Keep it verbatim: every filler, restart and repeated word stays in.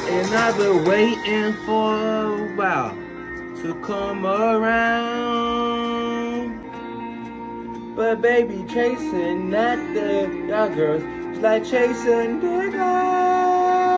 And I've been waiting for a while to come around. But baby, chasing at the y'all girls is like chasing niggas.